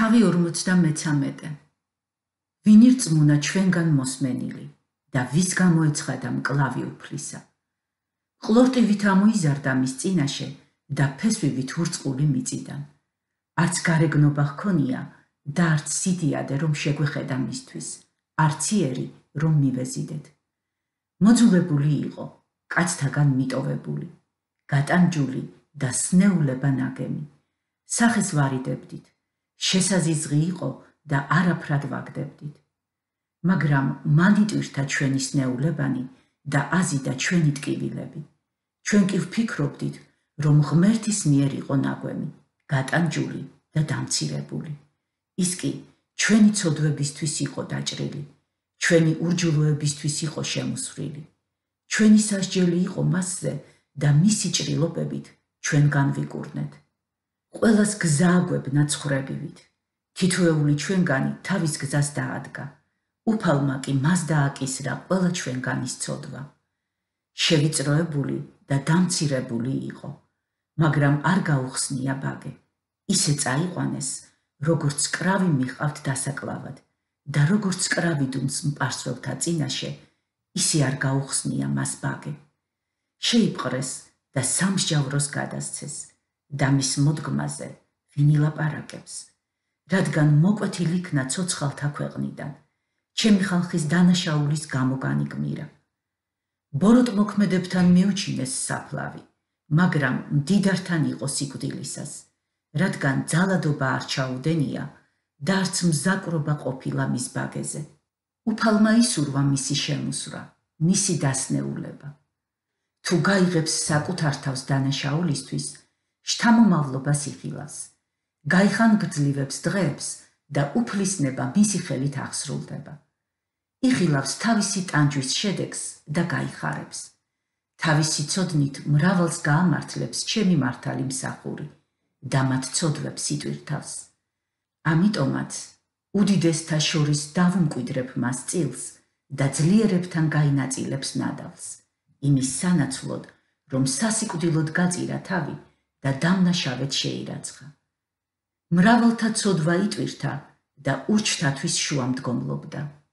თავი 53. ვინ ირწმუნა ჩვენგან მოსმენილი და ვის გამოეცხადა მკლავი უფლისა. ყლორტივით ამოიზარდა მის წინაშე და ფესვივით ურწყული მიწიდან. არც გარეგნობა ჰქონია და არც სიდიადე რომ შეგვეხედა მისთვის, არც იერი რომ მივეზიდეთ. მოძულებული იყო, კაცთაგან მიტოვებული, გატანჯული და სნეულება ნაგემი. სახეს ვარიდებდით, შესაზიზღი იყო და არაფრად ვაგდებდით. მაგრამ მან იტვირთა ჩვენი სნეულებანი და აზიდა ჩვენი ტკივილები. ჩვენ კი ვფიქრობდით, რომ ღმერთის მიერ იყო ნაგვემი, გატანჯული და დამცირებული. ის კი ჩვენი ცოდვებისთვის იყო დაჭრილი, ჩვენი ურჯულოებისთვის იყო შემოსვლილი. ჩვენი სასჯელი იყო მასზე და მისი ჭრილობებით ჩვენგან ვიკურნეთ. ყველას გზა აგვებნა ცხრებივით. თითოეული ჩვენგანი თავის გზას დაადგა. უფალმა კი მას დააკისრა ყველა ჩვენგანის ცოდვა. შევიწროებული და დამცირებული იყო, მაგრამ არ გაუხსნია ბაგე. ისე წაიყვანეს, როგორც კრავი მიყავთ დასაკლავად და როგორც კრავი დუმს მპარსველთა წინაშე, ისე არ გაუხსნია მას ბაგე. შეიპყრეს და სამსჯავროს გადასცეს და მის მოდგმაზე ვინ ილაპარაკებს, რადგან მოკვეთილი იქნა ცოცხალთა ქვეყნიდან, ჩემი ხალხის დანაშაულის გამო განიგმირა. ბოროტმოქმედებთან მიუჩინეს საფლავი, მაგრამ მდიდართან იყო სიკვდილისას, რადგან ძალადობა არ ჩაუდენია და არც მზაკრობა ყოფილა მის ბაგეზე. უფალმა ისურვა მისი შემოსვლა, მისი დასნეულება. თუ გაიღებს საკუთარ თავს დანაშაულისთვის, შთამომავლობას იხილავს, გაიხანგრძლივებს დღეებს და უფლისნება მისი ხელით აღსრულდება. იხილავს თავისი ტანჯვის შედეგს და გაიხარებს. თავისი ცოდნით მრავალს გაამართლებს ჩემი მართალი მსახური და მათ ცოდვებს იტვირთავს. ამიტომაც უდიდესთა შორის დავუმკვიდრებ მას წილს და ძლიერებთან გაინაწილებს ნადავლს, იმის სანაცვლოდ, რომ სასიკვდილოდ გაწირა თავი და დამნაშავედ შეირაცხა. მრავალთა ცოდვა იტვირთა და ურჩთათვის შუამდგომლობდა.